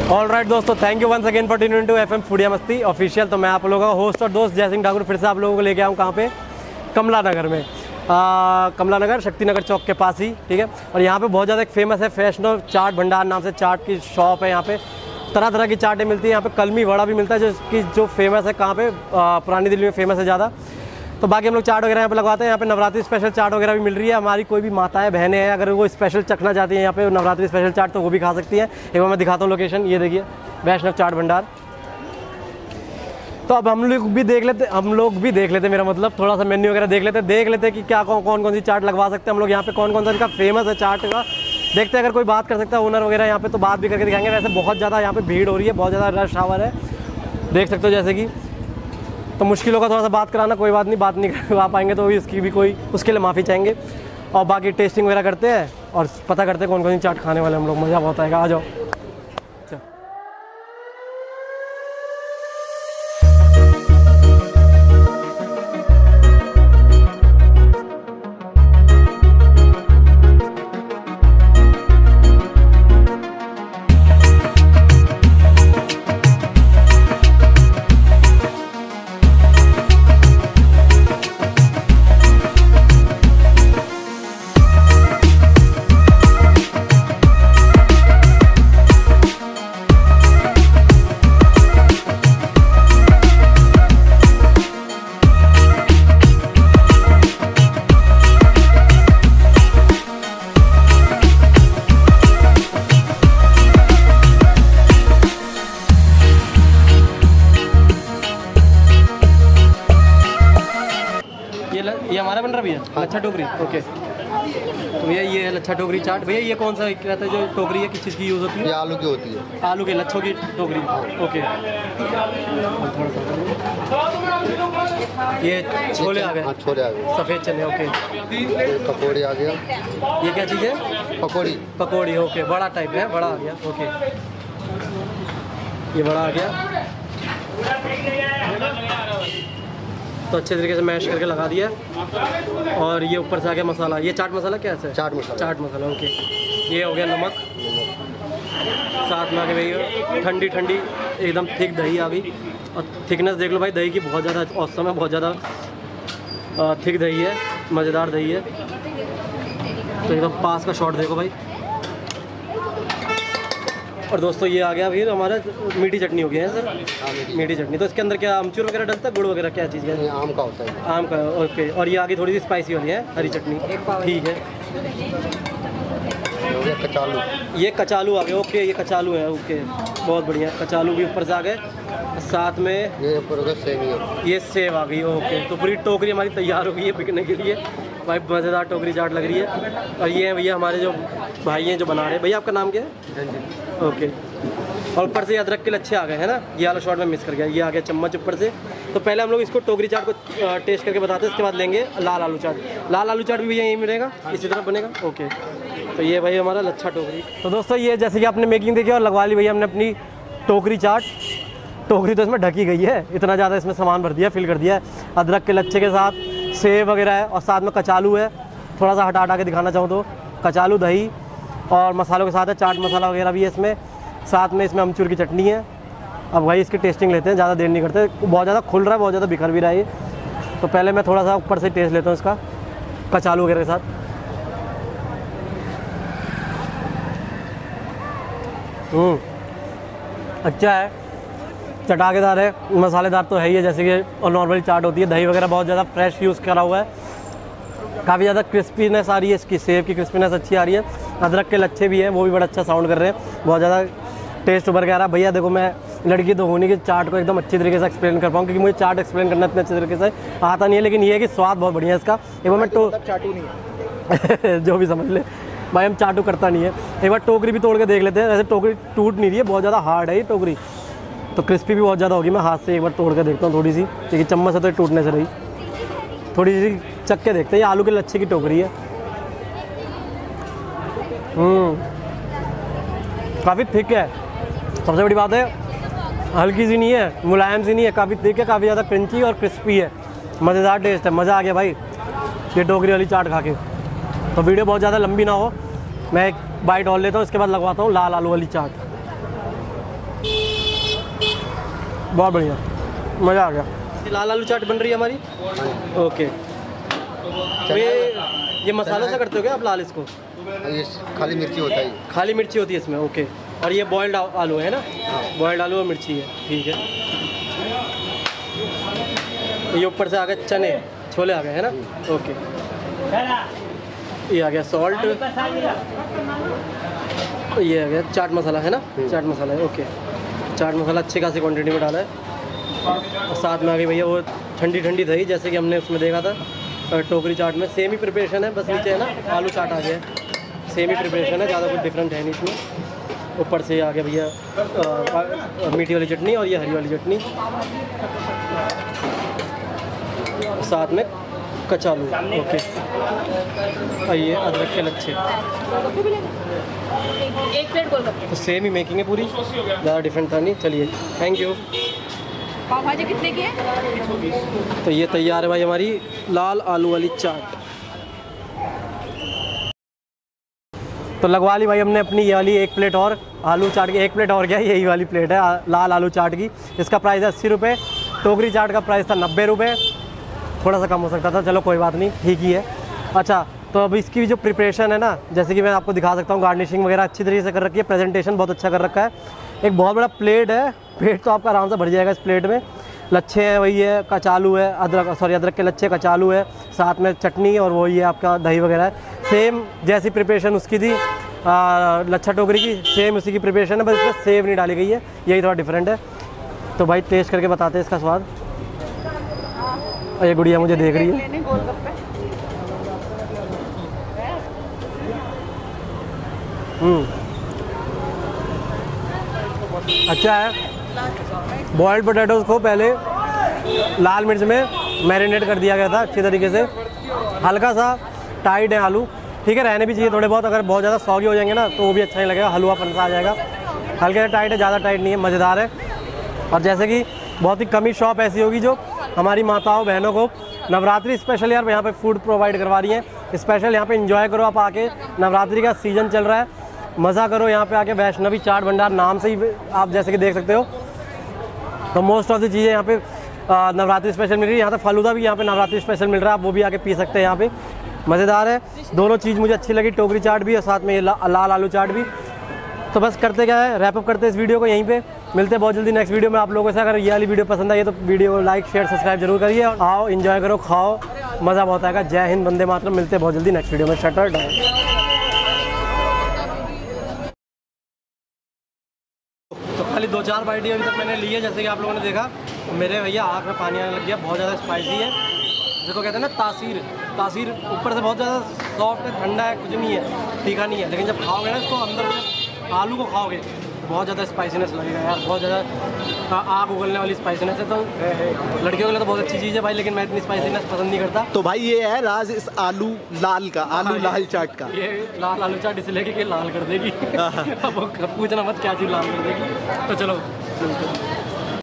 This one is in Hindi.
ऑल राइट दोस्तों, thank you once again for tuning to FM Foodia Masti official. तो मैं आप लोगों का होस्ट और दोस्त जय सिंह ठाकुर फिर से आप लोगों को लेके आऊँ कहाँ पे, कमला नगर में। कमला नगर शक्ति नगर चौक के पास ही, ठीक है। और यहाँ पे बहुत ज़्यादा एक फेमस है वैष्णव चाट भंडार नाम से चाट की शॉप है। यहाँ पे तरह तरह की चाटें मिलती है। यहाँ पे कलमी वड़ा भी मिलता है जो फेमस है कहाँ पे, पुरानी दिल्ली में फेमस है ज़्यादा। तो बाकी हम लोग चाट वगैरह यहाँ पे लगवाते हैं। यहाँ पे नवरात्रि स्पेशल चाट वगैरह भी मिल रही है। हमारी कोई भी माताएं बहनें हैं, अगर वो स्पेशल चखना चाहती हैं यहाँ पे नवरात्रि स्पेशल चाट, तो वो भी खा सकती हैं। एक बार मैं दिखाता हूँ लोकेशन, ये देखिए वैष्णव चाट भंडार। तो अब हम लोग भी देख लेते मेरा मतलब थोड़ा सा मेन्यू वगैरह देख लेते कि क्या कौन सी चाट लगवा सकते हैं हम लोग यहाँ पे, कौन कौन सा इनका फेमस है चाट का। देखते हैं अगर कोई बात कर सकता है ओनर वगैरह यहाँ पे, तो बात भी करके दिखाएंगे। वैसे बहुत ज़्यादा यहाँ पे भीड़ हो रही है, बहुत ज़्यादा रश आवर है, देख सकते हो जैसे कि। तो मुश्किल होगा थोड़ा सा बात कराना, कोई बात नहीं, बात नहीं करवा पाएंगे तो इसकी भी कोई उसके लिए माफ़ी चाहेंगे। और बाकी टेस्टिंग वगैरह करते हैं और पता करते हैं कौन कौन सी चाट खाने वाले हम लोग। मज़ा बहुत आएगा, आ जाओ। ये हमारा बन रहा भैया, लच्छा टोकरी। ओके, तो भैया ये लच्छा टोकरी चाट। भैया ये कौन सा कहता है जो टोकरी है, किस चीज़ की यूज़ होती है? ये आलू की होती है। आलू के लच्छों की टोकरी। ओके, ये छोले आ गए। हाँ, छोले आ गए, सफ़ेद चने। ओके, पकौड़ी आ गया। ये क्या चीज़ है? पकौड़ी। ओके, बड़ा टाइप है, बड़ा आ गया। ओके, ये बड़ा आ गया। तो अच्छे तरीके से मैश करके लगा दिया। और ये ऊपर से आ गया मसाला। ये चाट मसाला कैसा है? चाट मसाला। ओके, ये हो गया नमक। साथ में आ गया भैया ठंडी एकदम थिक दही आ गई। और थिकनेस देख लो भाई, दही की बहुत ज़्यादा औसम है, बहुत ज़्यादा थिक दही है, मज़ेदार दही है। तो एकदम पास का शॉट देखो भाई। और दोस्तों ये आ गया फिर हमारा मीठी चटनी हो गया है सर। मीठी चटनी। तो इसके अंदर क्या अमचूर वगैरह डलता है, गुड़ वगैरह क्या चीज़ है? आम का होता है। आम का। ओके, और ये आगे थोड़ी सी स्पाइसी वाली है हरी चटनी। ठीक है, कचालू। ये कचालू आ गया। ओके, ये कचालू है। ओके, बहुत बढ़िया। कचालू भी ऊपर से आ गए। साथ में ये ऊपर सेव, ये सेव आ गई। ओके, तो पूरी टोकरी हमारी तैयार हो गई है बिकने के लिए भाई। मज़ेदार टोकरी चाट लग रही है। और ये है भैया हमारे जो भाई हैं जो बना रहे हैं। भैया आपका नाम क्या है? ओके, और ऊपर से अदरक के लच्छे आ गए हैं ना, ये वाला शॉट में मिस कर गया। ये आ गया चम्मच ऊपर से। तो पहले हम लोग इसको टोकरी चाट को टेस्ट करके बताते हैं, उसके बाद लेंगे लाल आलू चाट। लाल आलू चाट भी भैया यहीं मिलेगा, इसी तरह बनेगा। ओके, तो ये भाई हमारा लच्छा टोकरी। तो दोस्तों ये जैसे कि आपने मेकिंग देखी और लगवा ली भैया हमने अपनी टोकरी चाट। टोकरी तो इसमें ढकी गई है, इतना ज़्यादा इसमें सामान भर दिया, फिल कर दिया है। अदरक के लच्छे के साथ सेव वगैरह है और साथ में कचालू है। थोड़ा सा हटा के दिखाना चाहूँ तो कचालू, दही और मसालों के साथ है। चाट मसाला वगैरह भी है इसमें। साथ में इसमें अमचूर की चटनी है। अब भाई इसकी टेस्टिंग लेते हैं, ज़्यादा देर नहीं करते। बहुत ज़्यादा खुल रहा है, बहुत ज़्यादा बिखर भी रहा है ये। तो पहले मैं थोड़ा सा ऊपर से टेस्ट लेता हूँ इसका कचालू वगैरह के साथ। अच्छा है, चटाकेदार है, मसालेदार तो है ही है जैसे कि और नॉर्मली चाट होती है। दही वगैरह बहुत ज़्यादा फ्रेश यूज़ करा हुआ है। काफ़ी ज़्यादा क्रिस्पीनेस आ रही है इसकी, सेव की क्रिस्पीनेस अच्छी आ रही है। अदरक के लच्छे भी हैं, वो भी बड़ा अच्छा साउंड कर रहे हैं। बहुत ज़्यादा टेस्ट उभर के आ रहा है। भैया देखो, मैं लड़की तो होने की चाट को एकदम अच्छी तरीके से एक्सप्लेन कर पाऊँ, क्योंकि मुझे चाट एक्सप्लेन करना इतने अच्छे तरीके से आता नहीं है। लेकिन ये है कि स्वाद बहुत बढ़िया है इसका। एक बार मैं चाटू नहीं है जो भी समझ ले भाई, हम चाटू करता नहीं है। एक बार टोकरी भी तोड़ के देख लेते हैं। वैसे टोकरी टूट नहीं रही है, बहुत ज़्यादा हार्ड है ये टोकरी, तो क्रिस्पी भी बहुत ज़्यादा होगी। मैं हाथ से एक बार तोड़ के देखता हूँ थोड़ी सी, क्योंकि चम्मच से तो टूटने से रही। थोड़ी सी चख के देखते हैं। ये आलू के लच्छे की टोकरी है। काफ़ी थिक है, सबसे बड़ी बात है हल्की सी नहीं है, मुलायम सी नहीं है, काफ़ी थिक है, काफ़ी ज़्यादा क्रंची और क्रिस्पी है। मज़ेदार टेस्ट है, मज़ा आ गया भाई ये टोकरी वाली चाट खा के। तो वीडियो बहुत ज़्यादा लंबी ना हो, मैं एक बाइट और लेता हूँ, इसके बाद लगवाता हूँ लाल आलू वाली चाट। बहुत बढ़िया, मज़ा आ गया। लाल आलू चाट बन रही है हमारी। ओके, तो ये मसाला सा करते हो क्या आप लाल इसको? ये खाली मिर्ची होता है। खाली मिर्ची होती है इसमें, ओके। और ये बॉयल्ड आलू है ना? बॉयल्ड आलू और मिर्ची है, ठीक है। ये ऊपर से आ गए चने, छोले आ गए है ना? ओके, ये आ गया सॉल्ट, ये आ गया चाट मसाला है ना? चाट मसाला है, ओके। चाट मसाला अच्छी खासी क्वांटिटी में डाला है। और साथ में आ गई भैया वो ठंडी ठंडी दही, जैसे कि हमने उसमें देखा था टोकरी चाट में। सेम ही प्रिपरेशन है, बस नीचे है ना आलू चाट आ गया है। सेम ही प्रिपरेशन है, ज़्यादा कुछ डिफरेंट है नहीं इसमें। ऊपर से आ गया भैया मीठी वाली चटनी और ये हरी वाली चटनी, साथ में कचालू, ओके। और ये अदरक के लच्छे, एक प्लेट गोलगप्पे। तो सेम ही मेकिंग है पूरी, ज़्यादा डिफरेंट था नहीं। चलिए, थैंक यू। पाव भाजी कितने की है? तो ये तैयार है भाई हमारी लाल आलू वाली चाट। तो लगवा ली भाई हमने अपनी ये वाली एक प्लेट और आलू चाट की। एक प्लेट और क्या, यही वाली प्लेट है लाल आलू चाट की। इसका प्राइस है 80 रुपये। टोकरी चाट का प्राइस था 90 रुपये, थोड़ा सा कम हो सकता था, चलो कोई बात नहीं, ठीक ही है। अच्छा, तो अब इसकी जो प्रिपरेशन है ना, जैसे कि मैं आपको दिखा सकता हूँ, गार्निशिंग वगैरह अच्छी तरीके से कर रखी है, प्रेजेंटेशन बहुत अच्छा कर रखा है। एक बहुत बड़ा प्लेट है, पेट तो आपका आराम से भर जाएगा इस प्लेट में। लच्छे हैं, वही है, कचालू है, अदरक के लच्छे, कचालू है, साथ में चटनी और वही है आपका दही वगैरह है। सेम जैसी प्रिपरेशन उसकी थी लच्छा टोकरी की, सेम उसी की प्रिपरेशन है, बस इसमें सेव नहीं डाली गई है, यही थोड़ा डिफरेंट है। तो भाई टेस्ट करके बताते हैं इसका स्वाद। और ये गुड़िया मुझे देख रही है। अच्छा है। बॉयल्ड पोटैटोज़ को पहले लाल मिर्च में मैरिनेट कर दिया गया था अच्छी तरीके से। हल्का सा टाइट है आलू, ठीक है, रहने भी चाहिए थोड़े बहुत। अगर बहुत ज़्यादा सॉगी हो जाएंगे ना तो वो भी अच्छा नहीं लगेगा, हलवा पनसा आ जाएगा। हल्के से टाइट है, ज़्यादा टाइट नहीं है, मज़ेदार है। और जैसे कि बहुत ही कम ही शॉप ऐसी होगी जो हमारी माताओं बहनों को नवरात्रि स्पेशल यार यहाँ पे फूड प्रोवाइड करवा रही हैं। स्पेशल यहाँ पे एंजॉय करो आप आके, नवरात्रि का सीज़न चल रहा है, मज़ा करो यहाँ पे आके। वैष्णवी चाट भंडार नाम से ही आप जैसे कि देख सकते हो। तो मोस्ट ऑफ द चीज़ें यहाँ पे नवरात्रि स्पेशल मिल रही है। यहाँ पे फालूदा भी यहाँ पे नवरात्रि स्पेशल मिल रहा है, आप वो भी आके पी सकते हैं यहाँ पे, मज़ेदार है। दोनों चीज़ मुझे अच्छी लगी, टोकरी चाट भी और साथ में ये लाल आलू चाट भी। तो बस करते क्या है, रैप अप करते हैं इस वीडियो को यहीं पे। मिलते हैं बहुत जल्दी नेक्स्ट वीडियो में आप लोगों से। अगर ये वाली वीडियो पसंद आई है तो वीडियो को लाइक शेयर सब्सक्राइब जरूर करिए। और आओ एंजॉय करो, खाओ, मज़ा बहुत आएगा। जय हिंद, वंदे मातरम। मिलते हैं बहुत जल्दी नेक्स्ट वीडियो में। Shutter down. तो खाली 2-4 बाइट अभी तक मैंने ली है, जैसे कि आप लोगों ने देखा। मेरे भैया आँख में पानी आने लग गया, बहुत ज़्यादा स्पाइसी है। जिसको कहते हैं ना तासीर, तासीर ऊपर से बहुत ज़्यादा सॉफ्ट है, ठंडा है, कुछ नहीं है, तीखा नहीं है। लेकिन जब खाओगे ना इसको, अंदर से आलू को खाओगे, बहुत ज़्यादा स्पाइसीनेस लगेगा यार, बहुत ज़्यादा आग उगलने वाली स्पाइसीनेस है। तो लड़कियों के लिए तो बहुत अच्छी चीज़ है भाई, लेकिन मैं इतनी स्पाइसीनेस पसंद नहीं करता। तो भाई ये है राज इस आलू लाल का, आलू लाल चाट का। ये लाल आलू चाट इसलिए कि लाल कर देगी। अब पूछना मत क्या चीज़ लाल कर देगी। तो चलो।